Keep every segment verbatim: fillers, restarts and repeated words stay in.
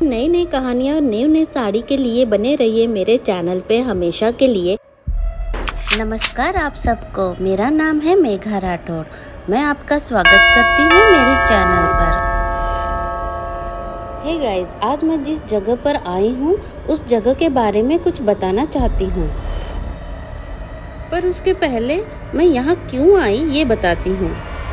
नई नई कहानियाँ और नई नई साड़ी के लिए बने रहिए मेरे चैनल पे हमेशा के लिए। नमस्कार आप सबको, मेरा नाम है मेघा राठौड़। मैं आपका स्वागत करती हूँ मेरे चैनल पर। हे गाइस, आज मैं जिस जगह पर आई हूँ उस जगह के बारे में कुछ बताना चाहती हूँ, पर उसके पहले मैं यहाँ क्यों आई ये बताती हूँ।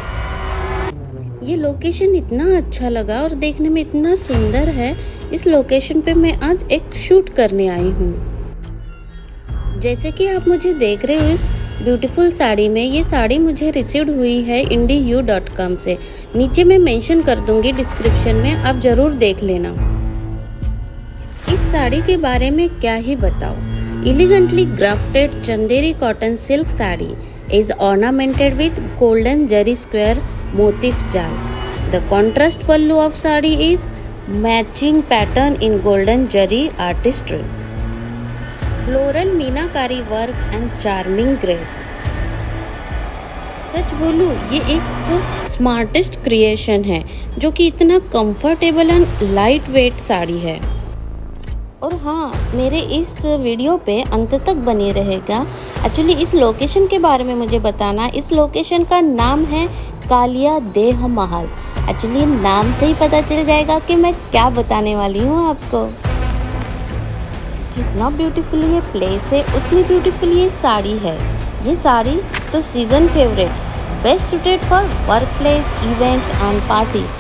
ये लोकेशन इतना अच्छा लगा और देखने में इतना सुंदर है। इस लोकेशन पे मैं आज एक शूट करने आई हूँ। जैसे कि आप मुझे देख रहे हो इस ब्यूटीफुल साड़ी में, ये साड़ी मुझे रिसीव्ड हुई है इंडी यू डॉट कॉम से। नीचे मैं मेंशन कर दूंगी डिस्क्रिप्शन में, आप जरूर देख लेना। इस साड़ी के बारे में क्या ही बताओ। Elegantly grafted Chanderi cotton silk sari is ornamented with golden zari square motif जाल. The contrast pallu of sari is matching pattern in golden zari artistry. Floral meenakari work and charming grace. सच बोलूं, ये एक स्मार्टेस्ट क्रिएशन है जो कि इतना comfortable and light weight sari है। और हाँ, मेरे इस वीडियो पे अंत तक बने रहेगा। एक्चुअली इस लोकेशन के बारे में मुझे बताना। इस लोकेशन का नाम है कालिया देह महल। एक्चुअली नाम से ही पता चल जाएगा कि मैं क्या बताने वाली हूँ आपको। जितना ब्यूटीफुल ये प्लेस है उतनी ब्यूटीफुल ये साड़ी है। ये साड़ी तो season favourite, best suited for work place, events and parties.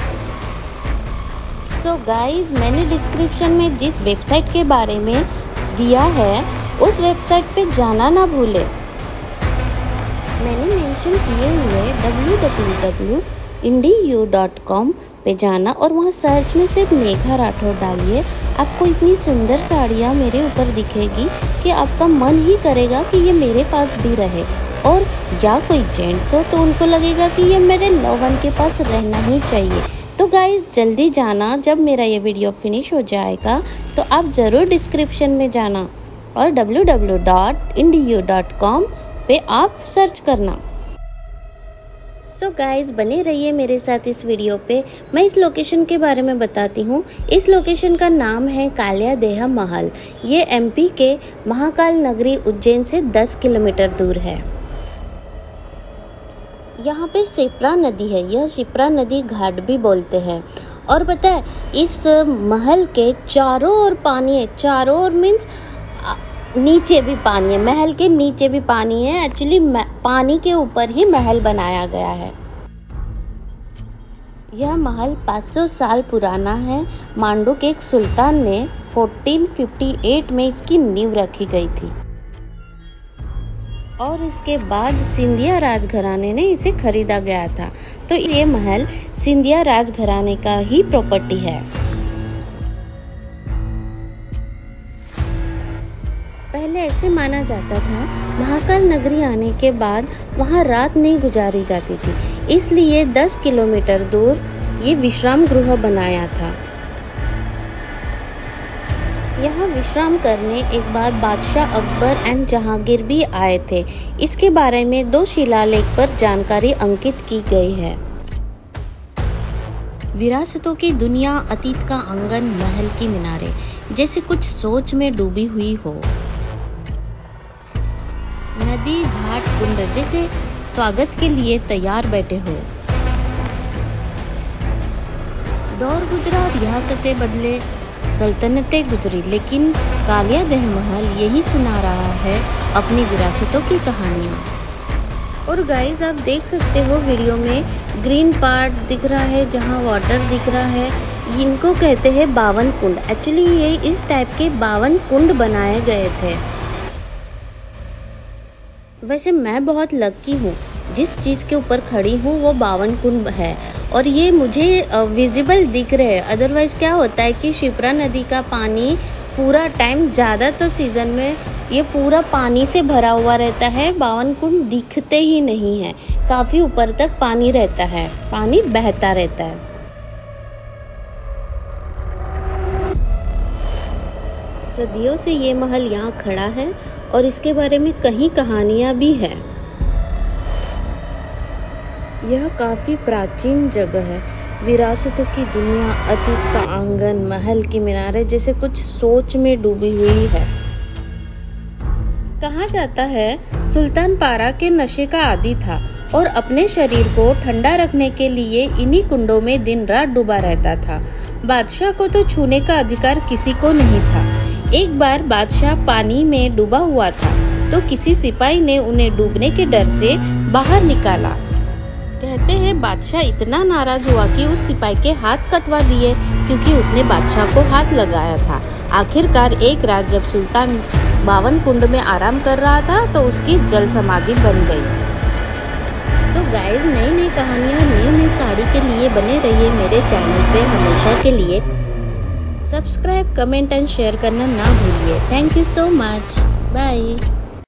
So guys, मैंने डिस्क्रिप्शन में जिस वेबसाइट के बारे में दिया है उस वेबसाइट पे जाना ना भूले। मैंने मेंशन किए हुए W W W dot indie U dot com पे जाना और वहाँ सर्च में सिर्फ मेघा राठौड़ डालिए। आपको इतनी सुंदर साड़ियाँ मेरे ऊपर दिखेगी कि आपका मन ही करेगा कि ये मेरे पास भी रहे, और या कोई जेंट्स हो तो उनको लगेगा कि ये मेरे लव वन के पास रहना ही चाहिए। तो गाइस जल्दी जाना, जब मेरा ये वीडियो फिनिश हो जाएगा तो आप ज़रूर डिस्क्रिप्शन में जाना और W W W dot indie U dot com पे आप सर्च करना। सो गाइस, बने रहिए मेरे साथ इस वीडियो पे। मैं इस लोकेशन के बारे में बताती हूँ। इस लोकेशन का नाम है कालिया देह महल। ये एमपी के महाकाल नगरी उज्जैन से दस किलोमीटर दूर है। यहाँ पे शिप्रा नदी है, यह शिप्रा नदी घाट भी बोलते हैं। और पता है, इस महल के चारों ओर पानी है। चारों ओर मीन्स नीचे भी पानी है, महल के नीचे भी पानी है। एक्चुअली पानी के ऊपर ही महल बनाया गया है। यह महल पाँच सौ साल पुराना है। मांडू के एक सुल्तान ने चौदह सौ अट्ठावन में इसकी नींव रखी गई थी और इसके बाद सिंधिया राजघराने ने इसे खरीदा गया था। तो ये महल सिंधिया राजघराने का ही प्रॉपर्टी है। पहले ऐसे माना जाता था, महाकाल नगरी आने के बाद वहाँ रात नहीं गुजारी जाती थी, इसलिए दस किलोमीटर दूर ये विश्राम गृह बनाया था। यहाँ विश्राम करने एक बार बादशाह अकबर एंड जहांगीर भी आए थे। इसके बारे में दो शिलालेख पर जानकारी अंकित की गई है। विरासतों की दुनिया, अतीत का आंगन, महल की मीनारें, जैसे कुछ सोच में डूबी हुई हो। नदी, घाट, कुंड जैसे स्वागत के लिए तैयार बैठे हो। दौर गुजरा, रियासतें बदले, सल्तनतें गुजरी, लेकिन कालिया देह महल यही सुना रहा है अपनी विरासतों की कहानियाँ। और गाइस, आप देख सकते हो वीडियो में ग्रीन पार्ट दिख रहा है, जहाँ वाटर दिख रहा है, इनको कहते हैं बावन कुंड। एक्चुअली ये इस टाइप के बावन कुंड बनाए गए थे। वैसे मैं बहुत लकी हूँ, जिस चीज़ के ऊपर खड़ी हूँ वो बावन कुंड है और ये मुझे विजिबल दिख रहे हैं। अदरवाइज़ क्या होता है कि शिप्रा नदी का पानी पूरा टाइम, ज़्यादा तो सीज़न में ये पूरा पानी से भरा हुआ रहता है, बावन कुंड दिखते ही नहीं है। काफ़ी ऊपर तक पानी रहता है, पानी बहता रहता है। सदियों से ये महल यहाँ खड़ा है और इसके बारे में कई कहानियाँ भी हैं। यह काफ़ी प्राचीन जगह है। विरासतों की दुनिया, अतीत का आंगन, महल की मीनारें जैसे कुछ सोच में डूबी हुई है। कहा जाता है सुल्तान पारा के नशे का आदी था और अपने शरीर को ठंडा रखने के लिए इन्हीं कुंडों में दिन रात डूबा रहता था। बादशाह को तो छूने का अधिकार किसी को नहीं था। एक बार बादशाह पानी में डूबा हुआ था तो किसी सिपाही ने उन्हें डूबने के डर से बाहर निकाला। कहते हैं बादशाह इतना नाराज हुआ कि उस सिपाही के हाथ कटवा दिए क्योंकि उसने बादशाह को हाथ लगाया था। आखिरकार एक रात जब सुल्तान बावन कुंड में आराम कर रहा था तो उसकी जल समाधि बन गई। सो गाइस, नई नई कहानियाँ नई नई साड़ी के लिए बने रहिए मेरे चैनल पे हमेशा के लिए। सब्सक्राइब, कमेंट एंड शेयर करना ना भूलिए। Thank you so much. Bye.